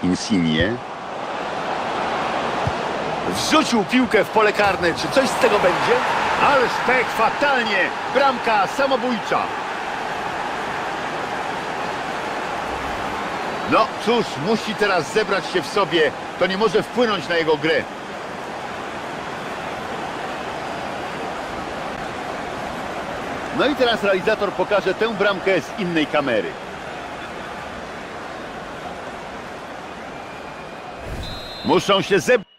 Insigne. Wrzucił piłkę w pole karne. Czy coś z tego będzie? Ależ pech, fatalnie. Bramka samobójcza. No cóż, musi teraz zebrać się w sobie. To nie może wpłynąć na jego grę. No i teraz realizator pokaże tę bramkę z innej kamery. Muszą się zebrać.